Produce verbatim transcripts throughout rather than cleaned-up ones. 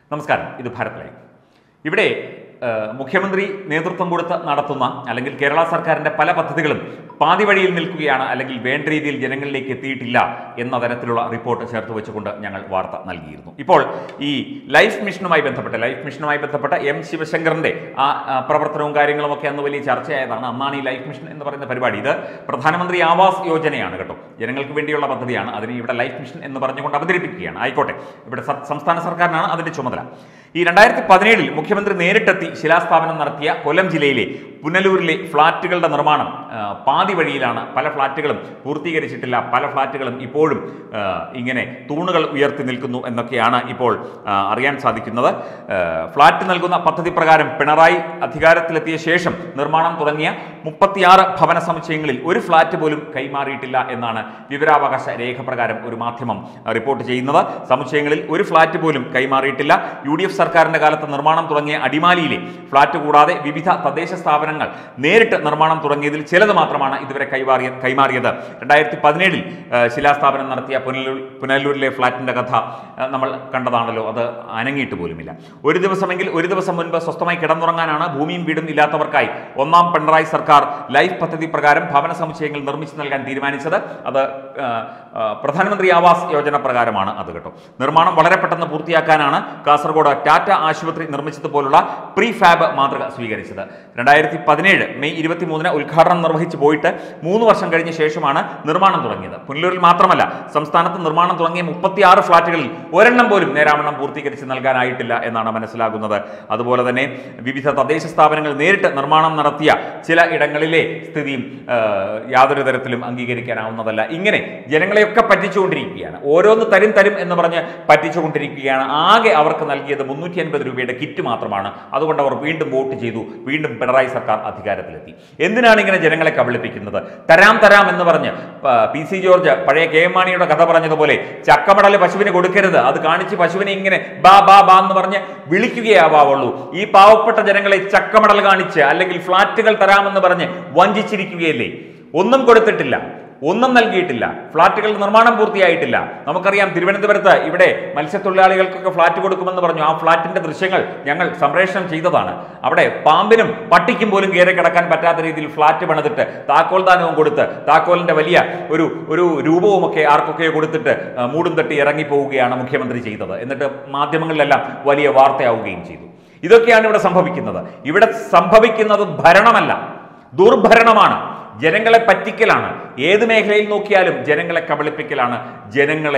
നമസ്കാരം, ഇത് ഭാരത് ലൈവ്. ഇവിടെ മുഖ്യമന്ത്രി നേതൃത്വം കൊടുത്ത് നടത്തുന്ന അല്ലെങ്കിൽ കേരള സർക്കാരിൻ്റെ പല പദ്ധതികളും പാതി വഴിയിൽ നിൽക്കുകയാണ്, അല്ലെങ്കിൽ വേണ്ട രീതിയിൽ ജനങ്ങളിലേക്ക് എത്തിയിട്ടില്ല എന്ന തരത്തിലുള്ള റിപ്പോർട്ട് ചേർത്ത് വെച്ചുകൊണ്ട് ഞങ്ങൾ വാർത്ത നൽകിയിരുന്നു. ഇപ്പോൾ ഈ ലൈഫ് മിഷനുമായി ബന്ധപ്പെട്ട് ലൈഫ് മിഷനുമായി ബന്ധപ്പെട്ട എം ശിവശങ്കറിൻ്റെ ആ പ്രവർത്തനവും കാര്യങ്ങളും ഒക്കെ അന്ന് വലിയ ചർച്ചയായതാണ്. അന്നാണ് ഈ ലൈഫ് മിഷൻ എന്ന് പറയുന്ന പരിപാടി. ഇത് പ്രധാനമന്ത്രി ആവാസ് യോജനയാണ് കേട്ടോ, ജനങ്ങൾക്ക് വേണ്ടിയുള്ള പദ്ധതിയാണ്. അതിന് ഇവിടെ ലൈഫ് മിഷൻ എന്ന് പറഞ്ഞുകൊണ്ട് അവതരിപ്പിക്കുകയാണ്. ആയിക്കോട്ടെ, ഇവിടെ സംസ്ഥാന സർക്കാരിനാണ് അതിൻ്റെ ചുമതല. ഈ രണ്ടായിരത്തി പതിനേഴിൽ മുഖ്യമന്ത്രി നേരിട്ടെത്തി ശിലാസ്ഥാപനം നടത്തിയ കൊല്ലം ജില്ലയിലെ പുനലൂരിലെ ഫ്ളാറ്റുകളുടെ നിർമ്മാണം പാതി വഴിയിലാണ്. പല ഫ്ളാറ്റുകളും പൂർത്തീകരിച്ചിട്ടില്ല, പല ഫ്ളാറ്റുകളും ഇപ്പോഴും ഇങ്ങനെ തൂണുകൾ ഉയർത്തി നിൽക്കുന്നു എന്നൊക്കെയാണ് ഇപ്പോൾ അറിയാൻ സാധിക്കുന്നത്. ഫ്ളാറ്റ് നൽകുന്ന പദ്ധതി പ്രകാരം പിണറായി അധികാരത്തിലെത്തിയ ശേഷം നിർമ്മാണം തുടങ്ങിയ മുപ്പത്തിയാറ് ഭവന സമുച്ചയങ്ങളിൽ ഒരു ഫ്ളാറ്റ് പോലും കൈമാറിയിട്ടില്ല എന്നാണ് വിവരാവകാശ രേഖ പ്രകാരം ഒരു മാധ്യമം റിപ്പോർട്ട് ചെയ്യുന്നത്. സമുച്ചയങ്ങളിൽ ഒരു ഫ്ളാറ്റ് പോലും കൈമാറിയിട്ടില്ല. യു ഡി എഫ് സർക്കാരിന്റെ കാലത്ത് നിർമ്മാണം തുടങ്ങിയ അടിമാലിയിലെ ഫ്ളാറ്റ് കൂടാതെ വിവിധ തദ്ദേശ സ്ഥാപനങ്ങൾ നേരിട്ട് നിർമ്മാണം തുടങ്ങിയതിൽ ചിലത് മാത്രമാണ് ഇതുവരെ കൈമാറിയ കൈമാറിയത് രണ്ടായിരത്തി പതിനേഴിൽ ശിലാസ്ഥാപനം നടത്തിയ പുനലൂർ പുനലൂരിലെ ഫ്ളാറ്റിന്റെ കഥ നമ്മൾ കണ്ടതാണല്ലോ. അത് അനങ്ങിയിട്ട് പോലുമില്ല. ഒരു ദിവസമെങ്കിൽ ഒരു ദിവസം മുൻപ് സ്വസ്ഥമായി കിടന്നുറങ്ങാനാണ് ഭൂമിയും വീടും ഇല്ലാത്തവർക്കായി ഒന്നാം പിണറായി സർക്കാർ ലൈഫ് പദ്ധതി പ്രകാരം ഭവന സമുച്ചയങ്ങൾ നിർമ്മിച്ചു നൽകാൻ തീരുമാനിച്ചത്. അത് പ്രധാനമന്ത്രി ആവാസ് യോജന പ്രകാരമാണ് അത് കേട്ടോ. നിർമ്മാണം വളരെ പെട്ടെന്ന് പൂർത്തിയാക്കാനാണ് കാസർഗോഡ് ടാറ്റ ആശുപത്രി നിർമ്മിച്ചതുപോലുള്ള പ്രീ ഫാബ് മാതൃക സ്വീകരിച്ചത്. രണ്ടായിരത്തി പതിനേഴ് മെയ് ഇരുപത്തി മൂന്നിന് ഉദ്ഘാടനം നിർവഹിച്ചു പോയിട്ട് മൂന്ന് വർഷം കഴിഞ്ഞ ശേഷമാണ് നിർമ്മാണം തുടങ്ങിയത്. പുനലൂരിൽ മാത്രമല്ല, സംസ്ഥാനത്ത് നിർമ്മാണം തുടങ്ങിയ മുപ്പത്തിയാറ് ഫ്ളാറ്റുകളിൽ ഒരെണ്ണം പോലും നേരാവണ്ണം പൂർത്തീകരിച്ച് നൽകാനായിട്ടില്ല എന്നാണ് മനസ്സിലാകുന്നത്. അതുപോലെ തന്നെ വിവിധ തദ്ദേശ സ്ഥാപനങ്ങൾ നേരിട്ട് നിർമ്മാണം നടത്തിയ ചില ഇടങ്ങളിലെ സ്ഥിതിയും യാതൊരു തരത്തിലും അംഗീകരിക്കാനാവുന്നതല്ല. ഇങ്ങനെ ജനങ്ങളെയൊക്കെ പറ്റിച്ചുകൊണ്ടിരിക്കുകയാണ്. ഓരോന്ന് തരും തരും എന്ന് പറഞ്ഞ് പറ്റിച്ചുകൊണ്ടിരിക്കുകയാണ്. ആകെ അവർക്ക് നൽകിയത് മുന്നൂറ്റി അൻപത് രൂപയുടെ കിറ്റ് മാത്രമാണ്. അതുകൊണ്ട് അവർ വീണ്ടും വോട്ട് ചെയ്തു, വീണ്ടും പിണറായി സർക്കാർ അധികാരത്തിലെത്തി. എന്തിനാണ് ഇങ്ങനെ ജനങ്ങളെ കബളിപ്പിക്കുന്നത്? തരാം തരാം എന്ന് പറഞ്ഞ് പി സി ജോർജ് പഴയ കെ എം മാണിയുടെ കഥ പറഞ്ഞതുപോലെ ചക്കമടല് പശുവിന് കൊടുക്കരുത്, അത് കാണിച്ച് പശുവിനെ ഇങ്ങനെ ബാ ബാ ബാ എന്ന് പറഞ്ഞ് വിളിക്കുകയാവാവുള്ളൂ. ഈ പാവപ്പെട്ട ജനങ്ങളെ ചക്കമടൽ കാണിച്ച് അല്ലെങ്കിൽ ഫ്ളാറ്റുകൾ തരാമെന്ന് പറഞ്ഞ് വഞ്ചിച്ചിരിക്കുകയല്ലേ. ഒന്നും കൊടുത്തിട്ടില്ല, ഒന്നും നൽകിയിട്ടില്ല. ഫ്ളാറ്റുകൾ നിർമ്മാണം പൂർത്തിയായിട്ടില്ല. നമുക്കറിയാം, തിരുവനന്തപുരത്ത് ഇവിടെ മത്സ്യത്തൊഴിലാളികൾക്കൊക്കെ ഫ്ളാറ്റ് കൊടുക്കുമെന്ന് പറഞ്ഞു. ആ ഫ്ളാറ്റിന്റെ ദൃശ്യങ്ങൾ ഞങ്ങൾ സംപ്രേഷണം ചെയ്തതാണ്. അവിടെ പാമ്പിനും പട്ടിക്കും പോലും കയറി കിടക്കാൻ പറ്റാത്ത രീതിയിൽ ഫ്ളാറ്റ് പണിതിട്ട് താക്കോൽ ദാനവും കൊടുത്ത് താക്കോലിന്റെ വലിയ ഒരു ഒരു രൂപവുമൊക്കെ ആർക്കൊക്കെ കൊടുത്തിട്ട് മൂടും തട്ടി ഇറങ്ങിപ്പോവുകയാണ് മുഖ്യമന്ത്രി ചെയ്തത്. എന്നിട്ട് മാധ്യമങ്ങളിലെല്ലാം വലിയ വാർത്തയാവുകയും ചെയ്തു. ഇതൊക്കെയാണ് ഇവിടെ സംഭവിക്കുന്നത്. ഇവിടെ സംഭവിക്കുന്നത് ഭരണമല്ല, ദുർഭരണമാണ്, ജനങ്ങളെ പറ്റിക്കലാണ്. ഏത് മേഖലയിൽ നോക്കിയാലും ജനങ്ങളെ കബളിപ്പിക്കലാണ്, ജനങ്ങളെ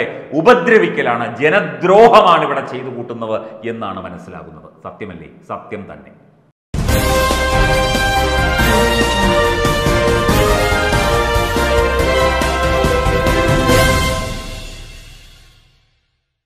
ഉപദ്രവിക്കലാണ്, ജനദ്രോഹമാണ് ഇവിടെ ചെയ്തു കൂട്ടുന്നത് എന്നാണ് മനസ്സിലാകുന്നത്. സത്യമല്ലേ? സത്യം തന്നെ.